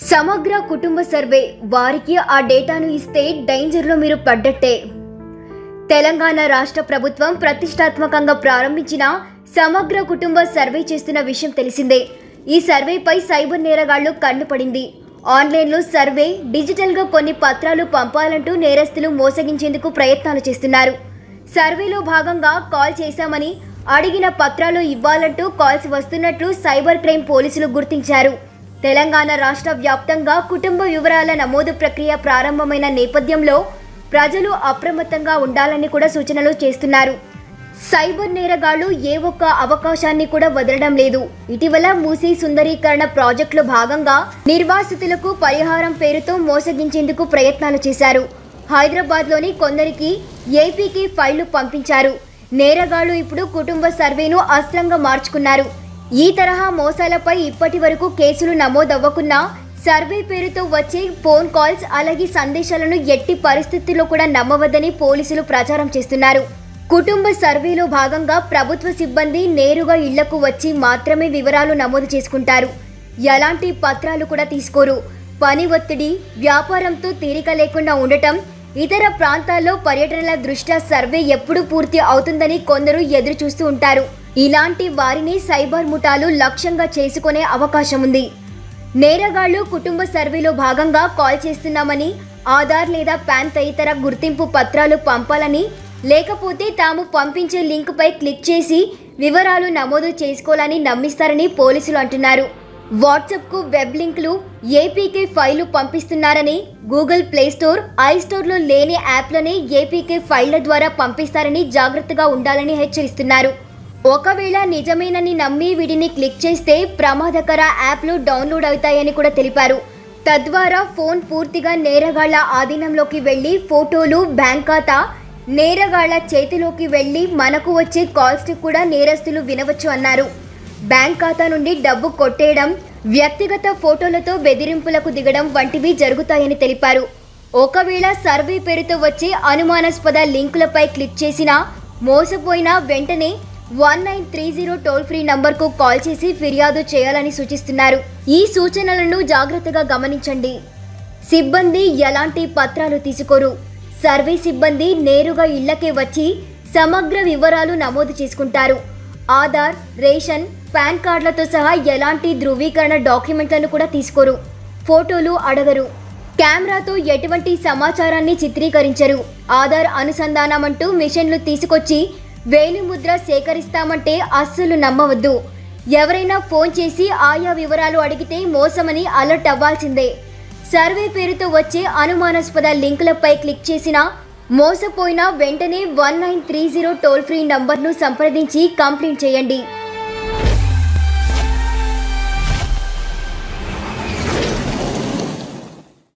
సమగ్ర కుటుంబ సర్వే వారికి ఆ డేటాను ఇస్తే డేంజర్లో మీరు పడ్డట్టే. తెలంగాణ రాష్ట్ర ప్రభుత్వం ప్రతిష్టాత్మకంగా ప్రారంభించిన సమగ్ర కుటుంబ సర్వే చేస్తున్న విషయం తెలిసిందే. ఈ సర్వేపై సైబర్ నేరగాళ్లు కన్నుపడింది. ఆన్లైన్లో సర్వే, డిజిటల్గా కొన్ని పత్రాలు పంపాలంటూ నేరస్తులు మోసగించేందుకు ప్రయత్నాలు చేస్తున్నారు. సర్వేలో భాగంగా కాల్ చేశామని, అడిగిన పత్రాలు ఇవ్వాలంటూ కాల్స్ వస్తున్నట్లు సైబర్ క్రైమ్ పోలీసులు గుర్తించారు. తెలంగాణ రాష్ట్ర వ్యాప్తంగా కుటుంబ వివరాల నమోదు ప్రక్రియ ప్రారంభమైన నేపథ్యంలో ప్రజలు అప్రమత్తంగా ఉండాలని కూడా సూచనలు చేస్తున్నారు. సైబర్ నేరగాళ్లు ఏ ఒక్క అవకాశాన్ని కూడా వదలడం లేదు. ఇటీవల మూసీ సుందరీకరణ ప్రాజెక్టులో భాగంగా నిర్వాసితులకు పరిహారం పేరుతో మోసగించేందుకు ప్రయత్నాలు చేశారు. హైదరాబాద్లోని కొందరికి ఏపీకి ఫైళ్లు పంపించారు. నేరగాళ్లు ఇప్పుడు కుటుంబ సర్వేను అస్త్రంగా మార్చుకున్నారు. ఈ తరహా మోసాలపై ఇప్పటి వరకు కేసులు నమోదవ్వకున్నా సర్వే పేరుతో వచ్చే ఫోన్ కాల్స్, అలాగే సందేశాలను ఎట్టి పరిస్థితుల్లో కూడా నమ్మవద్దని పోలీసులు ప్రచారం చేస్తున్నారు. కుటుంబ సర్వేలో భాగంగా ప్రభుత్వ సిబ్బంది నేరుగా ఇళ్లకు వచ్చి మాత్రమే వివరాలు నమోదు చేసుకుంటారు. ఎలాంటి పత్రాలు కూడా తీసుకోరు. పని ఒత్తిడి, వ్యాపారంతో తీరిక లేకుండా ఉండటం, ఇతర ప్రాంతాల్లో పర్యటనల దృష్ట్యా సర్వే ఎప్పుడు పూర్తి అవుతుందని కొందరు ఎదురు చూస్తూ ఉంటారు. ఇలాంటి వారిని సైబర్ ముఠాలు లక్ష్యంగా చేసుకునే అవకాశం ఉంది. నేరగాళ్లు కుటుంబ సర్వేలో భాగంగా కాల్ చేస్తున్నామని, ఆధార్ లేదా పాన్ తదితర గుర్తింపు పత్రాలు పంపాలని, లేకపోతే తాము పంపించే లింక్పై క్లిక్ చేసి వివరాలు నమోదు చేసుకోవాలని నమ్మిస్తారని పోలీసులు అంటున్నారు. వాట్సాప్కు వెబ్ లింకులు, ఏపీకే ఫైళ్లు పంపిస్తున్నారని, గూగుల్ ప్లేస్టోర్, ఐస్టోర్లో లేని యాప్లనే ఏపీకే ఫైళ్ల ద్వారా పంపిస్తారని జాగ్రత్తగా ఉండాలని హెచ్చరిస్తున్నారు. ఒకవేళ నిజమేనని నమ్మి వీటిని క్లిక్ చేస్తే ప్రమాదకర యాప్లు డౌన్లోడ్ అవుతాయని కూడా తెలిపారు. తద్వారా ఫోన్ పూర్తిగా నేరగాళ్ల ఆధీనంలోకి వెళ్లి ఫోటోలు, బ్యాంక్ ఖాతా నేరగాళ్ల చేతిలోకి వెళ్లి మనకు వచ్చే కాల్స్ కూడా నేరస్తులు వినవచ్చు అన్నారు. బ్యాంక్ ఖాతా నుండి డబ్బు కొట్టేయడం, వ్యక్తిగత ఫోటోలతో బెదిరింపులకు దిగడం వంటివి జరుగుతాయని తెలిపారు. ఒకవేళ సర్వే పేరుతో వచ్చే అనుమానాస్పద లింకులపై క్లిక్ చేసినా, మోసపోయినా వెంటనే 1930 టోల్ ఫ్రీ నంబర్కు కాల్ చేసి ఫిర్యాదు చేయాలని సూచిస్తున్నారు. ఈ సూచనలను జాగ్రత్తగా గమనించండి. సిబ్బంది ఎలాంటి పత్రాలు తీసుకోరు. సర్వే సిబ్బంది నేరుగా ఇళ్లకే వచ్చి సమగ్ర వివరాలు నమోదు చేసుకుంటారు. ఆధార్, రేషన్, పాన్ కార్డులతో సహా ఎలాంటి ధృవీకరణ డాక్యుమెంట్లను కూడా తీసుకోరు. ఫోటోలు అడగరు. కెమెరాతో ఎటువంటి సమాచారాన్ని చిత్రీకరించరు. ఆధార్ అనుసంధానమంటూ మిషన్లు తీసుకొచ్చి వేలిముద్ర సేకరిస్తామంటే అస్సలు నమ్మవద్దు. ఎవరైనా ఫోన్ చేసి ఆయా వివరాలు అడిగితే మోసమని అలర్ట్ అవ్వాల్సిందే. సర్వే పేరుతో వచ్చే అనుమానాస్పద లింకులపై క్లిక్ చేసినా, మోసపోయినా వెంటనే 1930 టోల్ ఫ్రీ నంబర్ను సంప్రదించి కంప్లైంట్ చేయండి.